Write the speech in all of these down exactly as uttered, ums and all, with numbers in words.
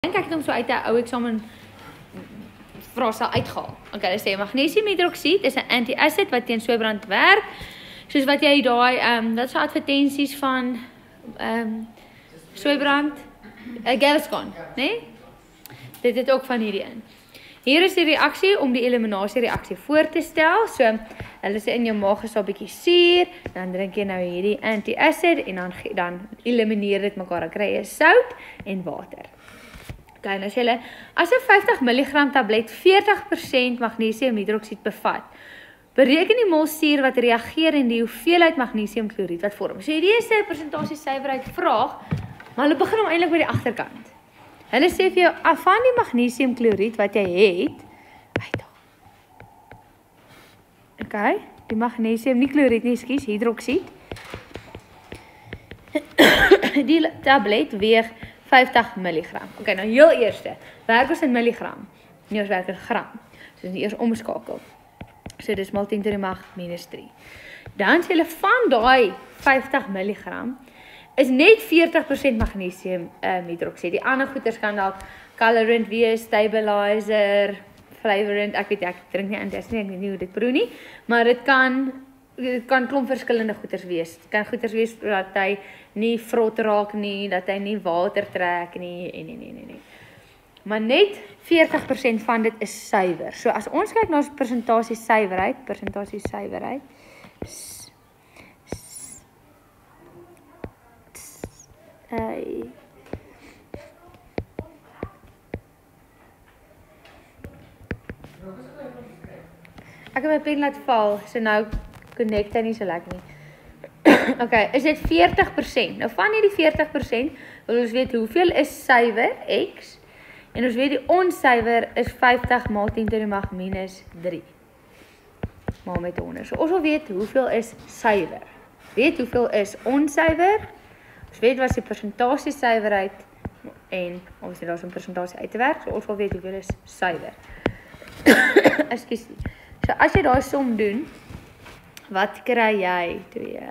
dink ek het hom so uit 'n ou eksamen vraestel uitgehaal. Okay, hulle sê magnesiumhidroksied is 'n anti-acid wat teen sooibrand werk. Soos wat jy daai ehm um, dat is advertensies van ehm um, sooibrand, uh, Gaviscon, né? Nee? Dit het ook van hierdie in. Hier is die reaksie om die eliminasie reaksie voor te stel. So, hulle sê in jou maag is daar 'n bietjie suur, dan drink jy nou hierdie anti-acid en dan dan elimineer dit mekaar. Dan kry jy sout en water. Okay, nou sê hulle, as 'n vyftig milligram tablet veertig persent magnesiumhidroksied bevat, bereken die mol suur wat reageer en die hoeveelheid magnesiumkloried wat vorm. So hierdie is 'n persentasie suiwerheid vraag, maar hulle begin hom eintlik by die agterkant. Hulle sê vir jou, af van die magnesiumkloried wat jy het, uithaal. Okay, die magnesium, nie kloried nie, skus, hidroksied. Die tablet weeg vyftig milligram. Okay, nou heel eerste, werk ons in milligram, nie ons werk in gram. So ons eers omskakel. So dis maal tien tot die mag minus drie. Dan sê hulle van daai vyftig milligram is net veertig persent magnesium um, hidroksied. Die ander goeders kan dalk colorant wees, stabilizer, flavorant, ek weet ek drink nie antiacid nie, ek weet nie hoe dit proe nie, maar dit kan dit kan klomp verskillende goeders wees. Dit kan goeders wees dat hy nie vrot raak nie, dat hy nie water trek nie en nee nee nee nee. Maar net veertig persent van dit is suiwer. So as ons kyk na persentasie suiwerheid, persentasie suiwerheid. Ai. Ek het my pen laat val, so nou connect hy nie so lekker nie. Okay, is dit veertig persent? Nou van hierdie veertig persent wil ons weet hoeveel is suiwer, X, en ons weet die onsuiwer is vyftig maal tien tot die mag minus drie. Maal met honderd. So ons wil weet hoeveel is suiwer. Weet hoeveel is onsuiwer. Ons weet wat is die persentasie suiwerheid en ons het daar so 'n persentasie uit te werk. So ons wil weet hoeveel is suiwer. Ekskuus. So as jy daai som doen, wat kry jy? twee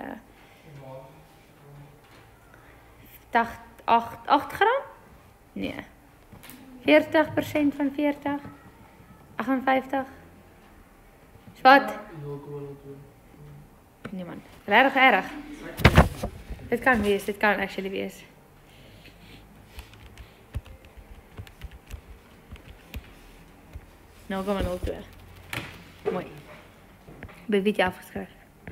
agt gram? Nee. veertig persent van veertig? agt en vyftig? Is wat? Nee man, regtig erg. Dit kan wees, dit kan actually wees. nul komma nul twee. Mooi. By wie jy afgeskryf?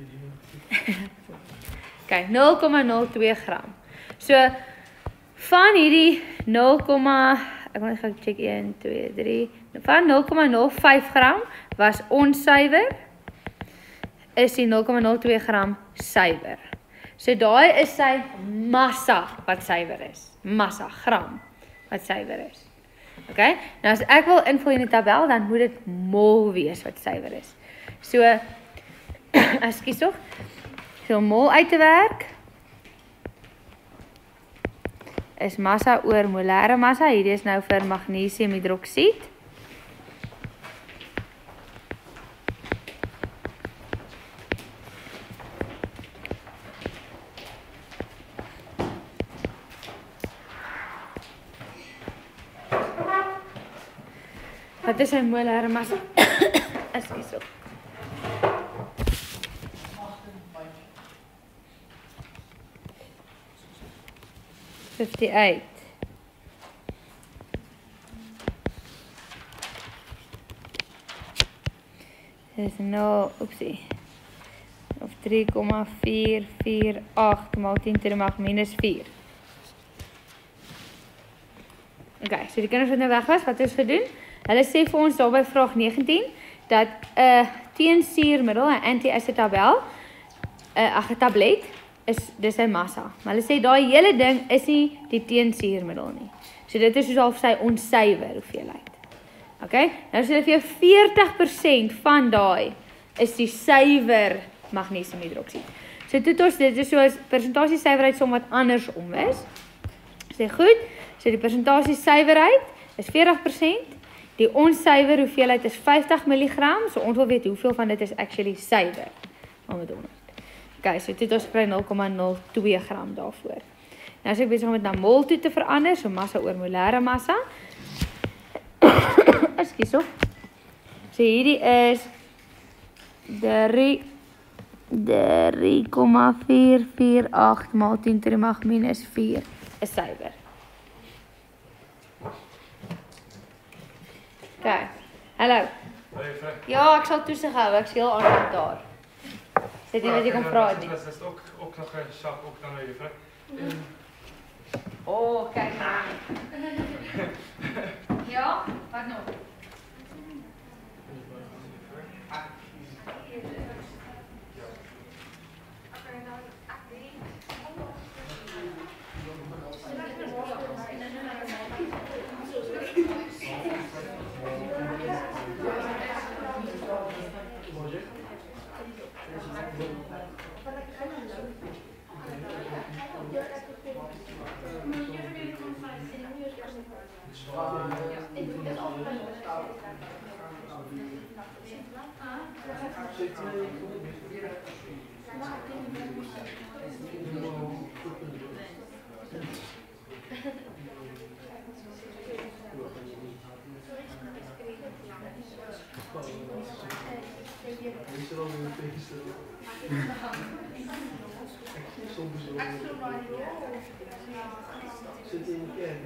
Okay, nul komma nul twee gram. So, van hierdie nul, ek moet gaan check een, twee, drie, van nul komma nul vyf gram was onsuiwer, is die nul komma nul twee gram suiwer. So daai is sy massa wat suiwer is. Massa, gram, wat suiwer is. Okay, nou as ek wil invul in die tabel, dan moet dit mol wees wat suiwer is. So, ekskuus tog, so mol uit te werk, is massa oor molare massa. Hierdie is nou vir magnesiumhidroksied. Wat is 'n molare massa? Ekskuus tog. fifty-eight. Dis nou, oepsie. Of drie komma vier vier agt maal tien tot die mag minus vier. Okay, so die kinders wat nou weg was, wat is gedoen? Hulle sê vir ons daar by vraag negentien, dat 'n uh, teensuurmiddel, 'n anti-acid tabel, 'n uh, ag 'n tablet, is dis sy massa. Maar hulle sê daai hele ding is nie die teensuurmiddel nie. So dit is soos half sy onsuiwer hoeveelheid. Okay? Nou sê hulle vir jou veertig persent van daai is die suiwer magnesiumhidroksied. So dit ons dit is so 'n persentasie suiwerheid som wat andersom is. Sê goed. So die persentasie suiwerheid is veertig persent. Die onsuiwer hoeveelheid is vyftig milligram. So ons wil weet hoeveel van dit is actually suiwer. Om dit onder. Okay, so dit ons kry nul komma nul twee gram daarvoor. Nou is ek besig om dit na mol toe te verander, so massa oor molêre massa. Ekskuus so. So hierdie is drie komma vier vier agt maal tien to die mag minus vier is suiwer. OK. Hallo. Ja, ek sal toesig hou, ek is heel aandag daar. Sit nie wat jy kan vra nie. Dat is ook, ook nog een sak, ook dan weer juffrou. Oh, kijk maar. Ja, wat nog? Zit in de kerk.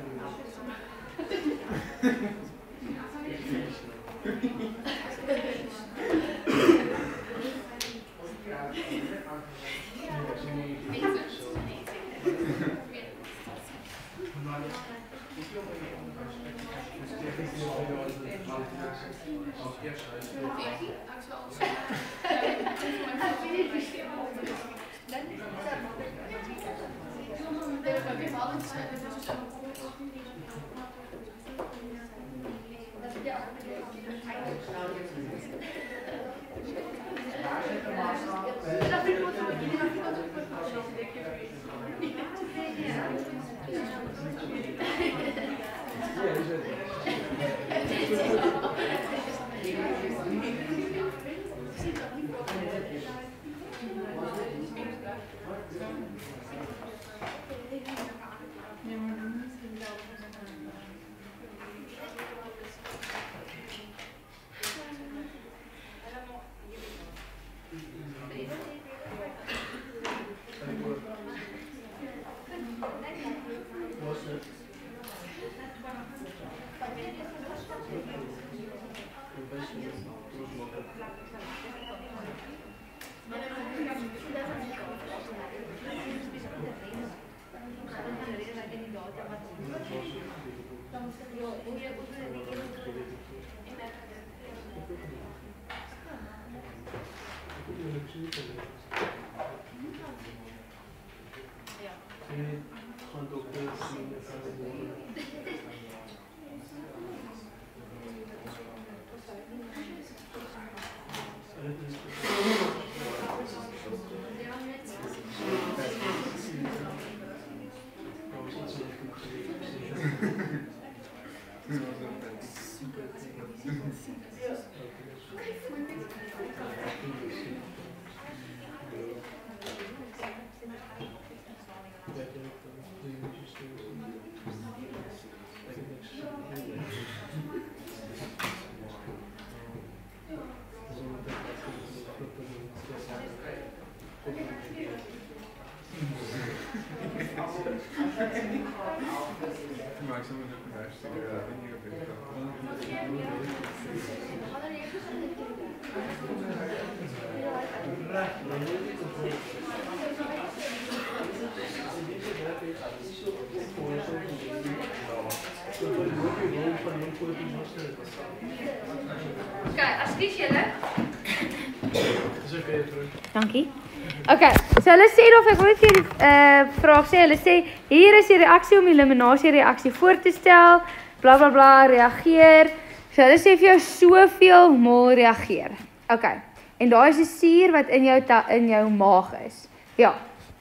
Dankie. Okay, so hulle sê of ek wil net vir die uh, vraag sê, hulle sê hier is die reaksie om die eliminasie reaksie voor te stel, bla bla bla, reageer. So hulle sê vir jou soveel mol reageer. Okay. En daar is 'n suur wat in jou ta, in jou maag is. Ja.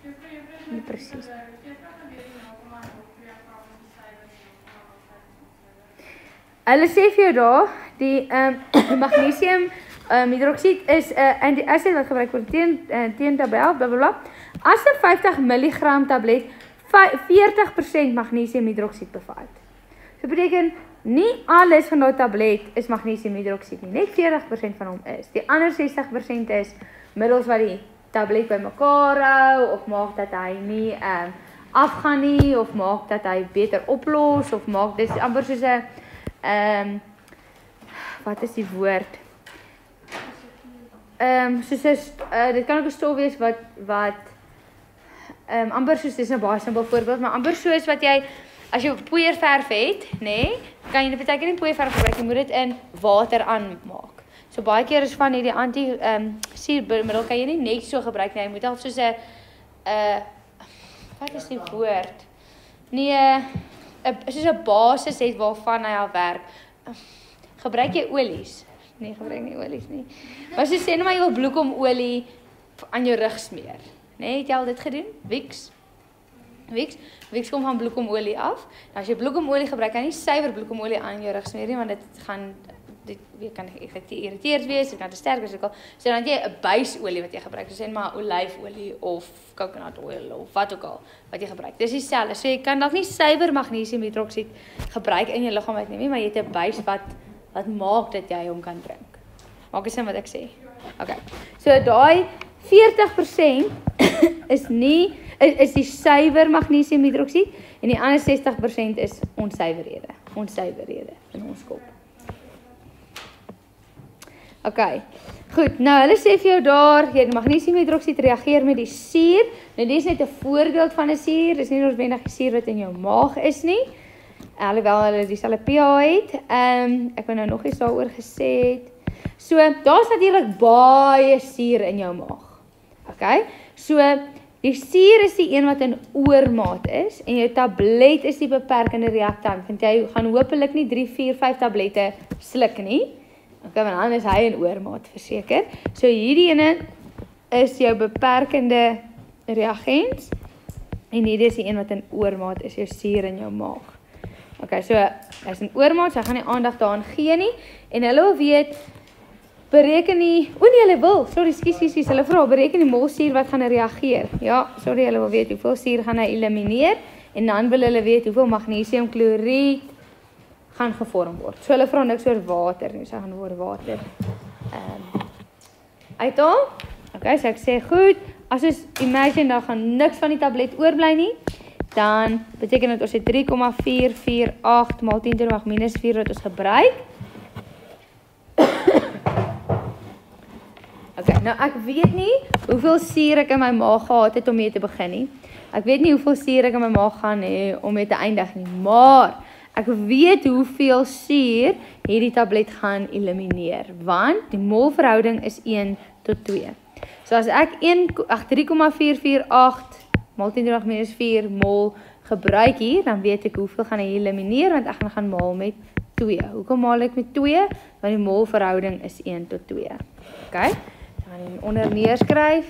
Nie presies. Hulle sê vir jou daar die um, magnesium Um, hydroksied is 'n uh, antiacid wat gebruik word teen uh, teen tabel bla bla bla. As 'n vyftig milligram tablet veertig persent magnesiumhidroksied bevat. So beteken, nie alles van die tablet is magnesiumhidroksied nie, net veertig persent van hom is. Die ander sestig persent is middels wat die tablet by mekaar hou, of maak dat hy nie um, afgaan nie, of maak dat hy beter oplos, of maak, dis amper soos 'n, um, wat is die woord? Um, soos 'n, uh, dit kan ook 'n stof wees wat, wat um, amper soos, dis 'n baie simpel voorbeeld, maar amper soos wat jy, as jy poeierverf het, nê, nee, kan jy baie keer nie poeierverf gebruik, jy moet dit in water aanmaak. So baie keer is van hierdie anti-suurmiddel um, kan jy nie net so gebruik nie, jy moet al soos 'n, uh, wat is die woord? Nee, uh, soos 'n basis het waarvan hy al werk. Uh, gebruik jy olies? Nee, gebruik nie olies nie. Maar so sê nou maar jy wil bloekomolie aan jou rug smeer. Nee, het jy al dit gedoen? Vicks? Vicks? Vicks kom van bloekomolie af. Nou as jy bloekomolie gebruik, kan jy nie suiwer bloekomolie aan jou rug smeer nie, want dit gaan dit kan geïrriteerd wees, dit kan te sterk wees. So dan het jy 'n buisolie wat jy gebruik, so sê maar olyfolie of coconut oil of wat ook al wat jy gebruik. Dis dieselfde. So jy kan dalk nie suiwer magnesiumhidroksied gebruik in jou liggaam uitneem nie, maar jy het 'n buis wat wat maak dat jy hom kan drink. Maak dit sin wat ek sê? Okay. So daai veertig persent is nie is, is die suiwer magnesiumhidroksied en die ander sestig persent is onsuiwerhede, onsuiwerhede in ons kop. Okay. Goed, nou hulle sê vir jou daar, jy magnesiumhidroksied reageer met die suur. Nou dis net 'n voorbeeld van 'n suur, dis nie noodwendig die suur wat in jou maag is nie. Alhoewel hulle dieselfde pH het. Ehm um, ek wou nou nog iets daaroor gesê het. So, daar's natuurlik baie suur in jou maag. Okay? So, die suur is die een wat in oormaat is en jou tablet is die beperkende reaktant, want jy gaan hopelik nie drie, vier, vyf tablette sluk nie. Okay, want dan is hy in oormaat verseker. So hierdie ene is jou beperkende reagens en hierdie is die een wat in oormaat is, jou suur in jou maag. Okay, so hy is in oormaat, so hy gaan nie aandag daaraan gee nie en hulle wil weet bereken die, o nee, hulle wil, sorry, skus, skus, skus, hulle vra, bereken die molsuur wat gaan reageer. Ja, sorry, hulle wil weet hoeveel suur gaan hy elimineer en dan wil hulle weet hoeveel magnesiumkloried gaan gevorm word. So hulle vra niks oor water nie, so gaan oor water um, uithaal. Okay, so ek sê goed, as ons imagine daar gaan niks van die tablet oorbly nie, dan beteken dit ons het drie komma vier vier agt maal tien to die mag minus vier wat ons gebruik. Okay, nou ek weet nie hoeveel suur ek in my maag gehad het om mee te begin nie. Ek weet nie hoeveel suur ek in my maag gaan hê om mee te eindig nie, maar ek weet hoeveel suur hierdie tablet gaan elimineer, want die molverhouding is een tot twee. So as ek drie komma vier vier agt maal tien to die mag minus vier mol gebruik hier, dan weet ek hoeveel gaan hy elimineer, want ek gaan gaan maal met twee. Hoekom maal ek met twee? Want die molverhouding is een tot twee. Okay? Dan gaan jy onder neerskryf.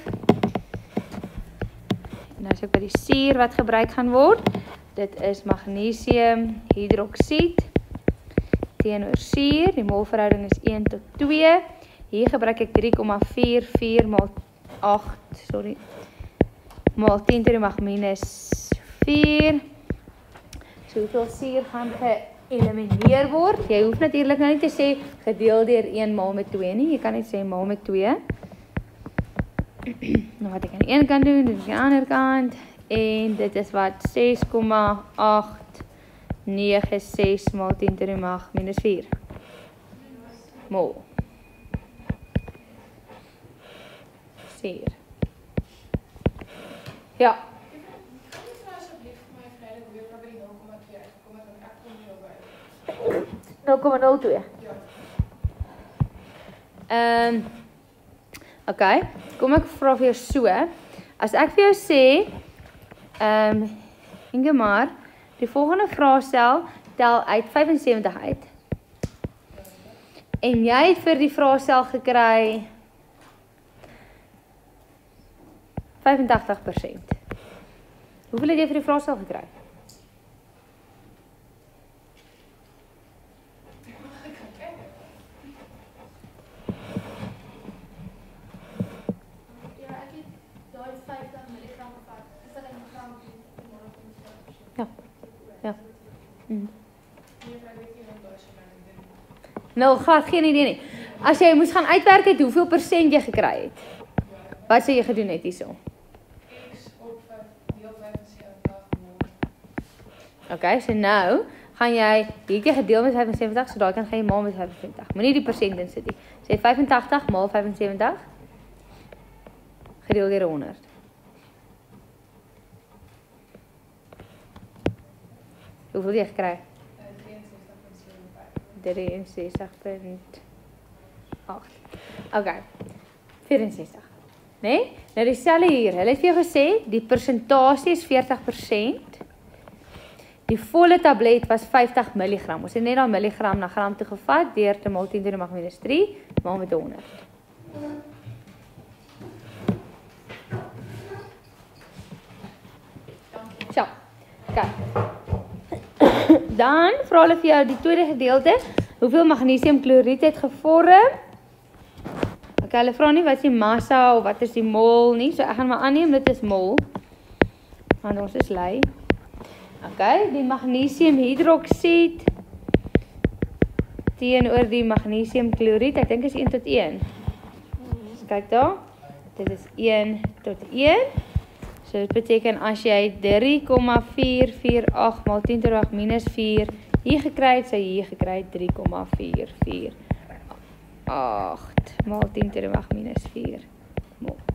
En nou is ek by die suur wat gebruik gaan word. Dit is magnesiumhidroksied teenoor suur. Die molverhouding is een tot twee. Hier gebruik ek drie komma vier vier maal agt, sorry, maal tien to die mag minus vier. So hoeveel suur gaan geëlimineer word? Jy hoef natuurlik nou nie te sê gedeel deur een maal met twee nie. Jy kan net sê maal met twee. Nou wat ek aan die een kant doen, doen ek aan die ander kant. En dit is wat ses komma agt nege ses maal tien to die mag minus vier. Mol. Suur. Ja. nul komma nul twee. Ehm um, okay, kom ek vra vir jou so. As ek vir jou sê, ehm um, Ingemar, die volgende vraestel tel uit vyf en sewentig uit. En jy het vir die vraestel gekry vyf en tagtig persent. Hoeveel het jy vir die vraestel gekry? Nul, glad geen idee nie. As jy moes gaan uitwerk het hoeveel persent jy gekry het. Wat sê jy gedoen het hierso? Okay, so nou gaan jy hierdie gedeel met vyf en sewentig, so daai kan gaan jy maal met vyf en sewentig. Moenie die persent in sit nie. Sê vyf en agtig maal vyf en sewentig gedeel deur honderd. Hoeveel jy gekry? drie en sestig punt agt. Okay. vyf en sestig. Nee? Nou dieselfde hier. Hulle het vir jou gesê die persentasie is veertig persent. Die volle tablet was vyftig milligram. Ons het net daai milligram na gram toe gevat deur te maal tien to die mag minus drie maal met honderd. So. Okay. Dan vra hulle vir jou die tweede gedeelte, hoeveel magnesiumkloried het gevorm? Okay, hulle vra nie wat is die massa of wat is die mol nie, so ek gaan maar aanneem dit is mol. Want ons is lui. Okay, die magnesiumhidroksied teenoor die magnesiumkloried, ek dink is een tot een. So kyk daar, dit is een tot een. So dit beteken as jy drie komma vier vier agt maal tien to die mag minus vier hier gekry het, sou jy hier gekry het drie komma vier vier agt maal tien to die mag minus vier mol.